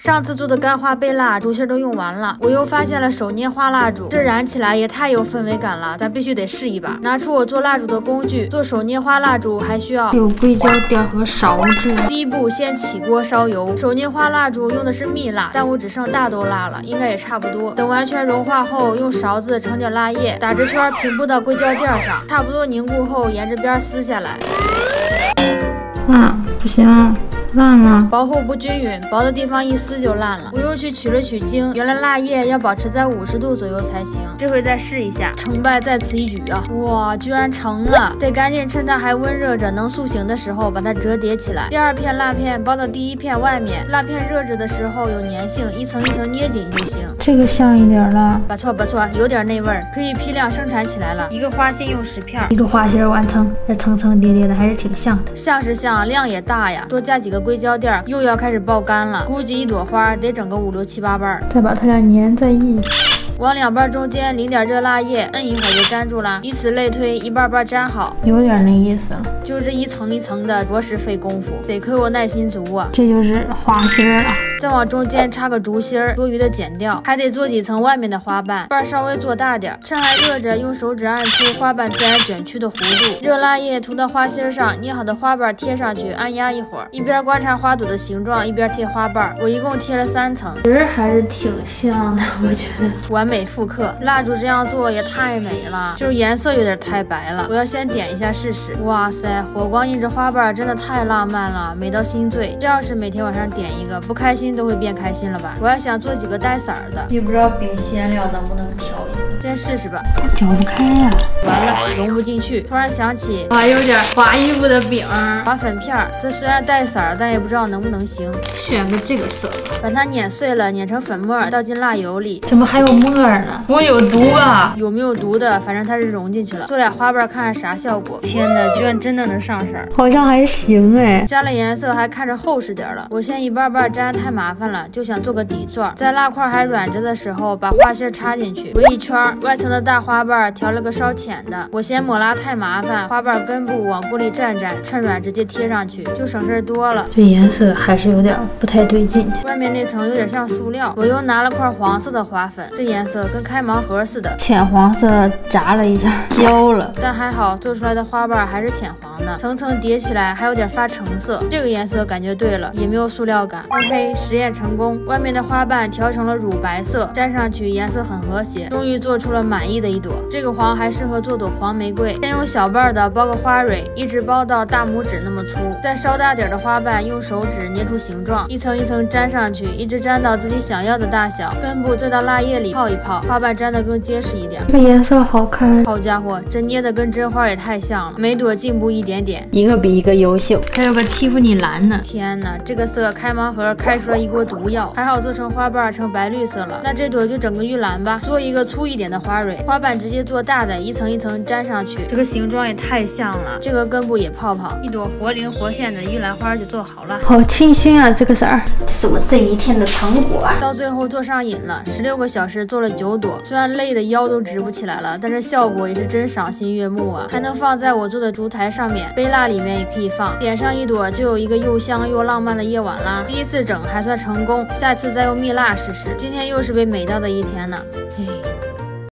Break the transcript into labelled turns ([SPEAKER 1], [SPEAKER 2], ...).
[SPEAKER 1] 上次做的干花杯蜡烛芯都用完了，我又发现了手捏花蜡烛，这燃起来也太有氛围感了，咱必须得试一把。拿出我做蜡烛的工具，做手捏花蜡烛还需要
[SPEAKER 2] 有硅胶垫和勺子。
[SPEAKER 1] 第一步，先起锅烧油。手捏花蜡烛用的是蜜蜡，但我只剩大豆蜡了，应该也差不多。等完全融化后，用勺子盛点蜡液，打直圈平铺到硅胶垫上，差不多凝固后，沿着边撕下来。
[SPEAKER 2] 不行，烂了，
[SPEAKER 1] 薄厚不均匀，薄的地方一撕就烂了。我又去取了取经，原来蜡液要保持在50度左右才行。这回再试一下，成败在此一举啊！哇，居然成了！得赶紧趁它还温热着能塑形的时候把它折叠起来。第二片蜡片包到第一片外面，蜡片热着的时候有粘性，一层一层捏紧就行。
[SPEAKER 2] 这个像一点了，
[SPEAKER 1] 不错，有点那味儿，可以批量生产起来了。一个花心用10片，
[SPEAKER 2] 一个花心完成，这层层叠叠的还是挺像的。
[SPEAKER 1] 像是像，量也大呀，多加几个硅胶垫，又要开始爆干了。估计一朵花得整个5、6、7、8瓣，
[SPEAKER 2] 再把它俩粘在一起。
[SPEAKER 1] 往两瓣中间淋点热蜡液，摁一会儿就粘住了，以此类推，一瓣瓣粘好。
[SPEAKER 2] 有点那意思了，
[SPEAKER 1] 就这一层一层的，着实费功夫，得亏我耐心足啊。
[SPEAKER 2] 这就是花心儿了。
[SPEAKER 1] 再往中间插个竹芯儿，多余的剪掉，还得做几层外面的花瓣，瓣稍微做大点，趁还热着，用手指按出花瓣自然卷曲的弧度。热蜡液涂到花心上，捏好的花瓣贴上去，按压一会儿，一边观察花朵的形状，一边贴花瓣。我一共贴了3层，
[SPEAKER 2] 其实还是挺像的，我觉得
[SPEAKER 1] 完美复刻。蜡烛这样做也太美了，就是颜色有点太白了，我要先点一下试试。哇塞，火光映着花瓣，真的太浪漫了，美到心醉。这要是每天晚上点一个，不开心都会变开心了吧？我还想做几个带色儿的，
[SPEAKER 2] 也不知道冰鲜料能不能调一个，
[SPEAKER 1] 先试试吧。
[SPEAKER 2] 搅不开呀，
[SPEAKER 1] 完了，融不进去。突然想起
[SPEAKER 2] 还有点花衣服的饼，
[SPEAKER 1] 花粉片儿，这虽然带色儿，但也不知道能不能行。
[SPEAKER 2] 选个这个色，
[SPEAKER 1] 把它碾碎了，碾成粉末，倒进蜡油里。
[SPEAKER 2] 怎么还有沫呢？不会有毒吧？
[SPEAKER 1] 有没有毒的，反正它是融进去了。做俩花瓣看看啥效果。天哪，居然真的能上色，
[SPEAKER 2] 好像还行哎。
[SPEAKER 1] 加了颜色还看着厚实点了。我先一瓣瓣粘太麻烦了，就想做个底座，在蜡块还软着的时候，把花芯插进去，围一圈，外层的大花瓣调了个稍浅的。我嫌抹蜡太麻烦，花瓣根部往锅里蘸蘸，趁软直接贴上去，就省事多了。
[SPEAKER 2] 这颜色还是有点不太对劲，
[SPEAKER 1] 外面那层有点像塑料。我又拿了块黄色的花粉，这颜色跟开盲盒似的，
[SPEAKER 2] 浅黄色炸了一下，焦了，
[SPEAKER 1] 但还好做出来的花瓣还是浅黄的，层层叠起来还有点发橙色，这个颜色感觉对了，也没有塑料感。OK， 实验成功，外面的花瓣调成了乳白色，粘上去颜色很和谐，终于做出了满意的一朵。这个黄还适合做朵黄玫瑰，先用小瓣的包个花蕊，一直包到大拇指那么粗，再稍大点的花瓣用手指捏出形状，一层一层粘上去，一直粘到自己想要的大小，根部再到蜡液里泡一泡，花瓣粘得更结实一点。
[SPEAKER 2] 这颜色好看，
[SPEAKER 1] 好家伙，这捏的跟真花也太像了，每朵进步一点点，
[SPEAKER 2] 一个比一个优秀。还有个蒂芙尼蓝呢，
[SPEAKER 1] 天哪，这个色开盲盒开出了一锅毒药，还好做成花瓣成白绿色了。那这朵就整个玉兰吧，做一个粗一点的花蕊，花瓣直接做大的，一层一层粘上去，这个形状也太像了。这个根部也泡泡，一朵活灵活现的玉兰花就做好了。
[SPEAKER 2] 好清新啊，这个色儿，这是我这一天的成果。
[SPEAKER 1] 到最后做上瘾了，16个小时做了9朵，虽然累的腰都直不起来了，但是效果也是真赏心悦目啊！还能放在我做的烛台上面，杯蜡里面也可以放，点上一朵就有一个又香又浪漫的夜晚啦。第一次整还算成功，下次再用蜜蜡试试。今天又是被美到的一天呢，嘿。